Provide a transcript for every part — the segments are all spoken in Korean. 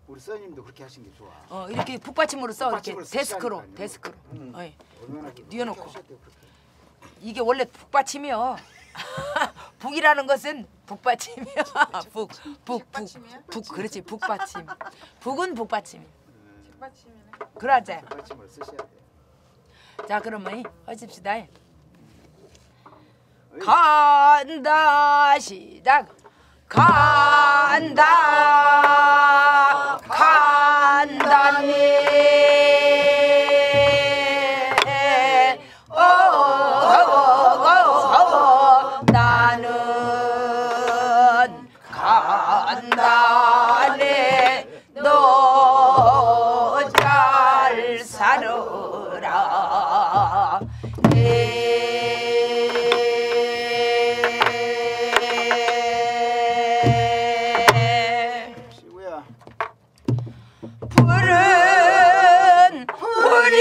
우리 선생님도 그렇게 하신 게 좋아. 이렇게 북받침으로 써. 이렇게 북받침으로 데스크로. 쓰시라니까요. 데스크로. 얼마나 이렇게 뉘어놓고. 하셨대요, 그렇게. 이게 원래 북받침이요. 북이라는 것은 북받침이야. 북. 그렇지. 북받침. 북은 북받침. 책받침이네. 그러자. 북받침을 쓰셔야 돼. 자, 그러면 하십시다. 간다 시작. 간다 간다네 나는 간다네 너 잘 살아라 시구야. 푸른 불이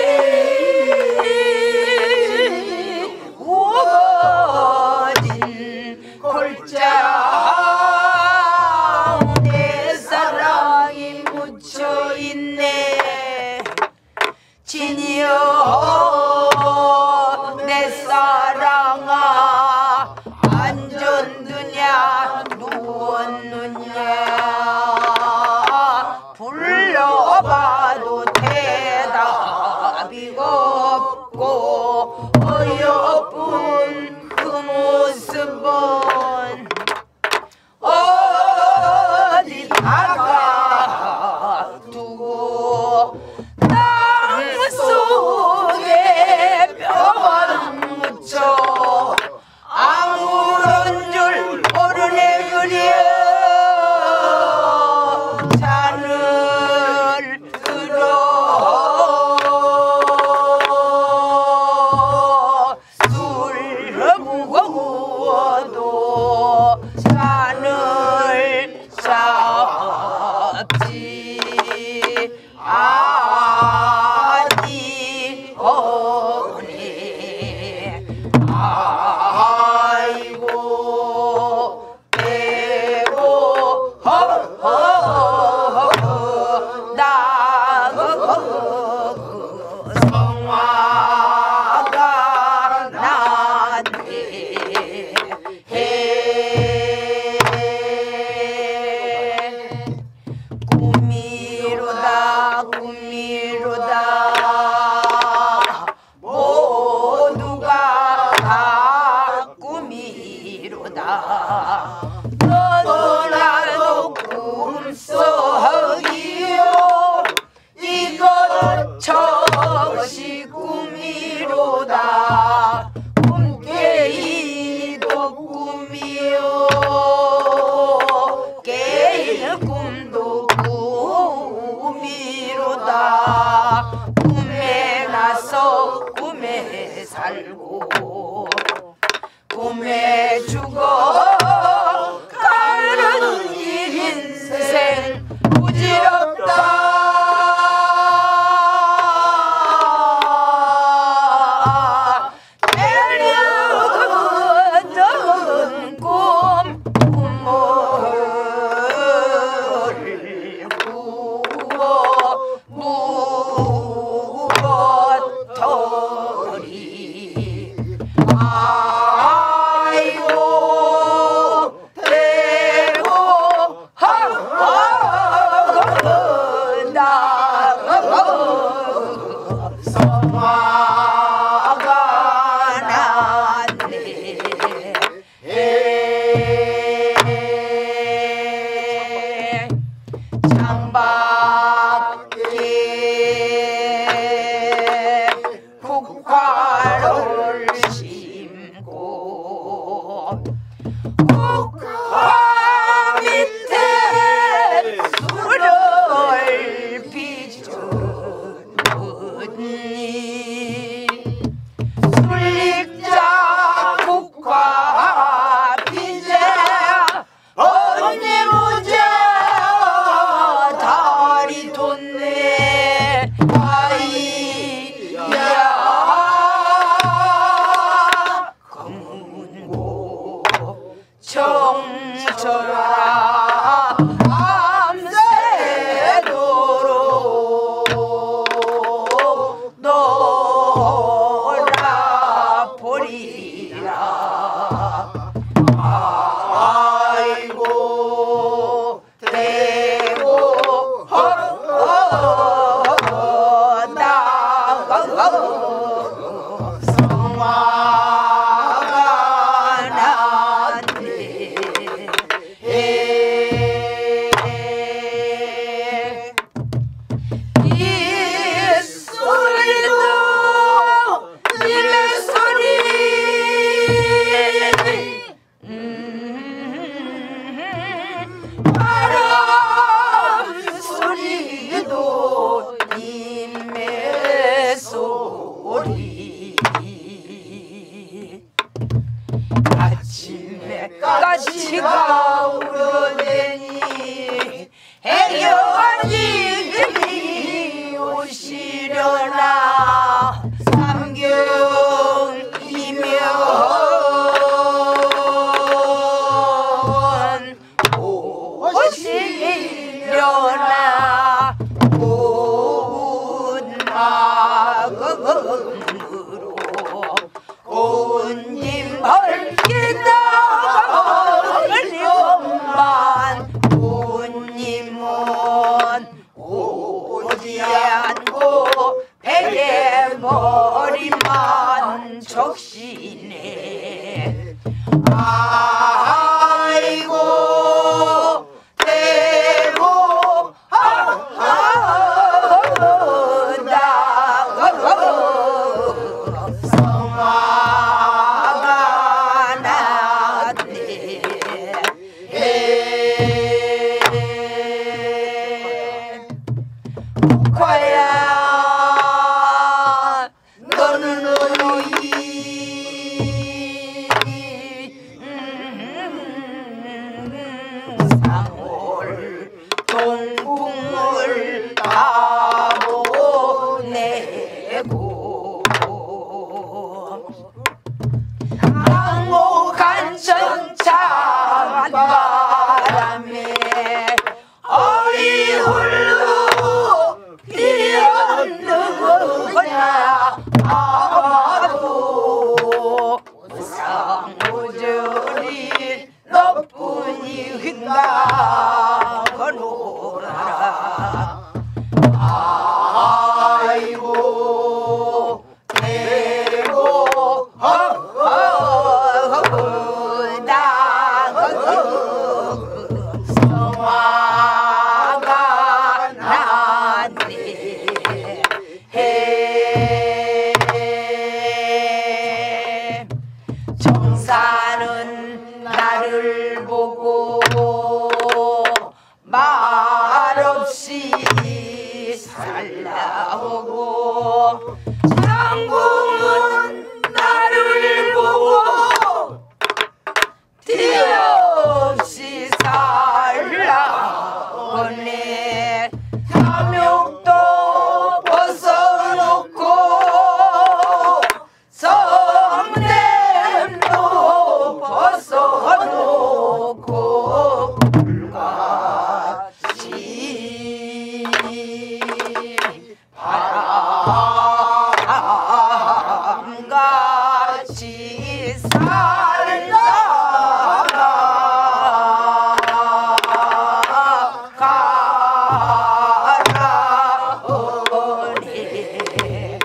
우거진 골짜기 내 사랑이 묻혀있네 진이여 내 사랑아 앉았느냐 누웠느냐 불러봐도 대답이 없고 어여쁜 그 모습은 어디다가 두고 땅속에 뼈만 묻혀 아무런 줄 모르네 그려 잔을 들어 술 무거워도 잔을 잡지 아니오네 아이고 배고 나 성화가 나네 꿈이로다 모두가 다 꿈이로다 너도 나도 꿈속이요 이것 저것이 꿈이로다 꿈깨이도 꿈이요 깨일 꿈도 꿈이로다 꿈에 나서 꿈에 살고 꿈에 죽어 가는 이 인생 부질없다 내려던 꿈을 꾸어 무엇더리 아이고 대고 나가 성화가 났네 창밖에 국화를 심고 국화 밑에 술을 비추니 성화가 났네. 이 소리도 님의 소리 바람 소리도 님의 소리 아침에 까치가 울어대니 해녀님이 오시려나 삼경이면 오시려나 고운 마음으로 고운님 벌기다 멀리만 고운님은 오지 않고 베개 머리만 적시네. 아이고 대고 성화가 났네. 과야 너는 상월 동궁을 다 보내고 강목한천차 바람에 어이 홀로 뛰어누구나 아마도 상무절이 너뿐이 흔나거노라. 아이고 대고 성화가 났네. 정사는 나를 보고 말없이 살라오고 장군은 나를 보고 뒤없이 살라오네. 탐욕도 벗어놓고 성냄도 벗어놓고 불같이 바람같이 살아가라오네.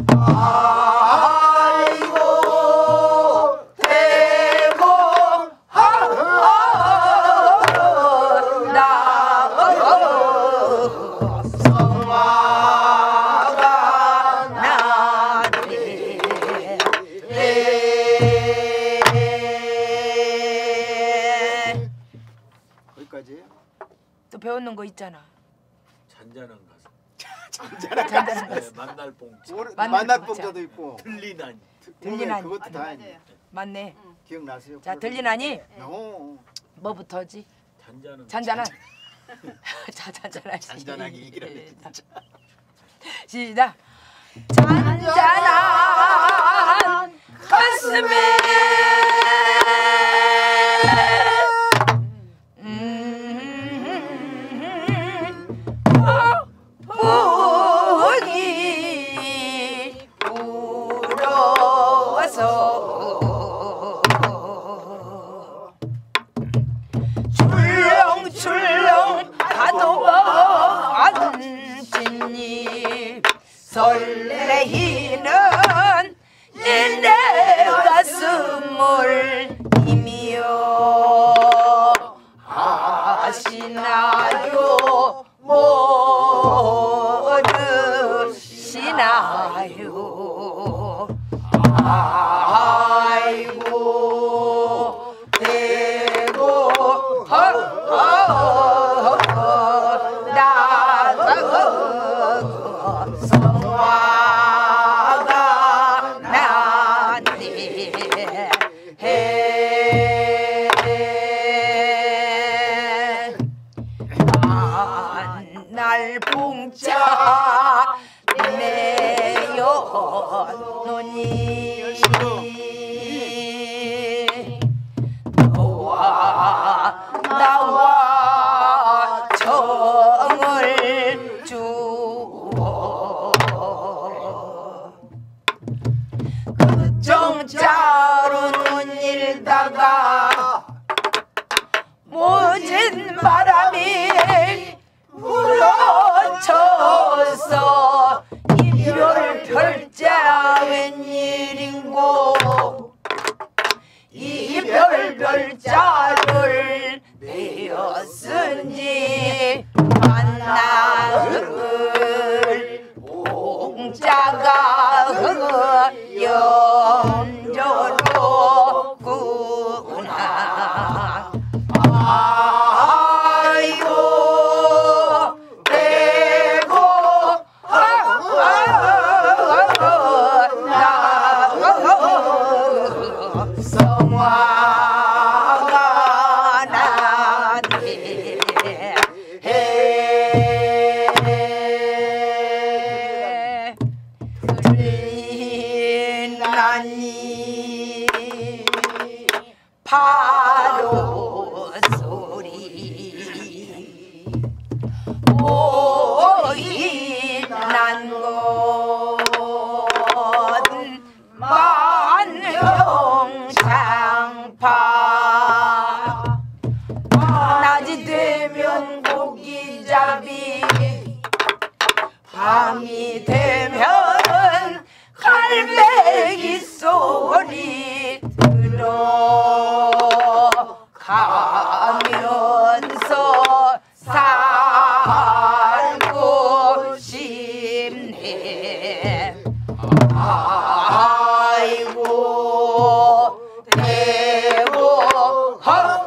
아이고 대고 나고 성화가 났네. 거기까지. 또 배우는 거 있잖아. 잔잔한 가사. 잔잔한 네, 만날 봉지. 만날 봉자도 있고. 들리나니. 들리나니. 그것도 다 있네. 맞네. 기억나세요? 자 들리나니 오. 뭐부터지? 잔잔한. 잔잔한. 자 잔잔한. 잔잔하게 얘기를 해, 진짜. 시작. 잔잔한 가슴에 분이 불어서 출렁출렁 파도가 앉으니 설레이 스물님이여 아시나요 모르시나요 아이고 대고 나가고 성화가 나네 날 봉자 내요 노니 나와 정을 주어 그 정자로 눈 일다가 모진 바람이 불어쳐서 이별 별자 웬일인고 이별 별자를 내었은지 만나을 봉자가 염저로구나 아이고 대고 성화가 나네 들리나니 바로 소리 오이난 것 만명장파 낮이 되면 고기잡이 밤이 되면 갈매기 소리 들어가면서 살고 싶네 아이고 대고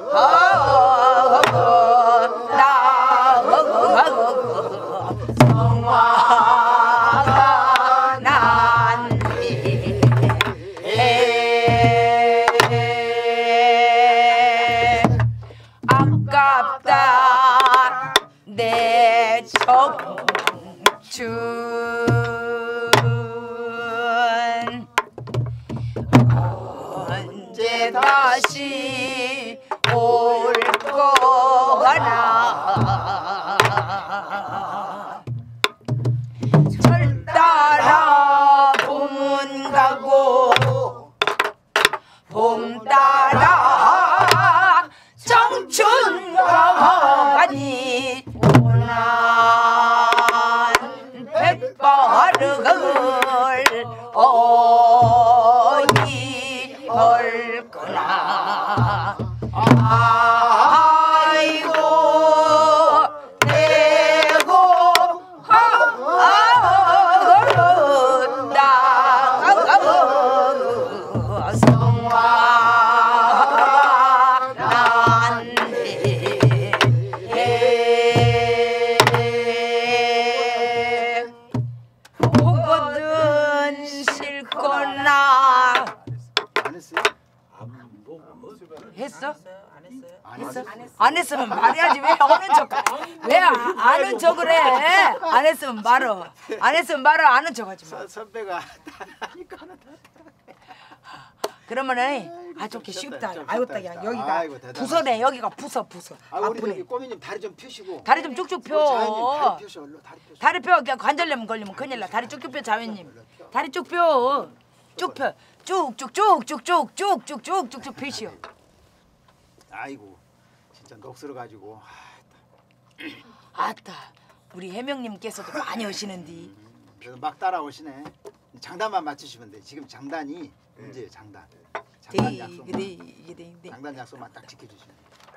성화가 난네 아깝다 내 청춘 언제 다시 올 거나 절 따라 봄은 가고 봄 따라 청춘 가가니 오난 백발을 어이 벌거나 아이고 대고 나가고 성화가 난네 보거든 싫거나 안 했어요? 했어? 안 했어요? 안 했으면 말해야지 왜 아는 척? 왜 아는 척을 해? 안 했으면 말어. 안 했으면 말어. 아는 척하지 마. 선배가 하니까 그러면은 좋게 쉽다. 좀 아이고 쉽다, 딱야 쉽다. 여기가 아이고, 대단하시다. 부서네. 여기가 부서. 아 우리 아프네. 저기 꼬미님 다리 좀 펴시고. 다리 좀 쭉쭉 자연님 펴. 다리 펴셔 얼른 다리 펴셔. 다리 펴. 그냥 관절염 걸리면 큰일 나. 다리 쭉쭉 펴 자매님. 다리 쭉 펴. 쭉 펴. 쭉쭉쭉쭉쭉쭉쭉쭉쭉 펴시오. 아이고 진짜 녹슬어 가지고. 아따 우리 해명님께서도 많이 하시는데. 그래서 막 따라오시네. 장단만 맞추시면 돼. 지금 장단이 문제예요. 장단. 장단 약속만 디기디기디. 장단 약속만 딱 지켜주시면.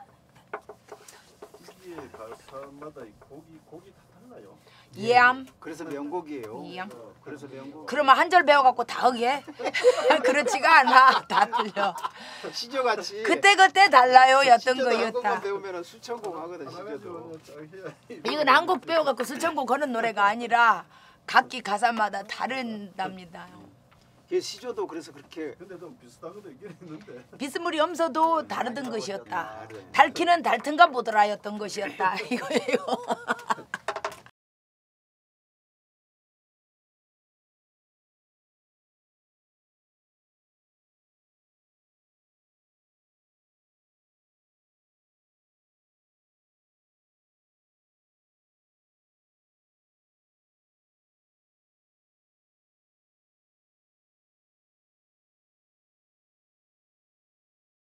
이게 가사마다 이 곡이 다 달라요. 이암. 그래서 명곡이에요. 이암. 그래서 명곡. 그러면 한 절 배워갖고 다 하게? 그렇지가 않아. 다 틀려. 시조같이 그때 달라요. 였던 시조도 한 곡만 거였다. 배우면 수천곡 하거든 시조도. 이건 한 곡 배워갖고 수천곡 하는 노래가 아니라 각기 가사마다 다른답니다. 그 시조도 그래서 그렇게 근데 좀 비슷하거든 이게 있는데. 비스무리 염소도 다르던 것이었다. 아, 네. 달키는 달튼가 보더라였던 것이었다. 이거예요.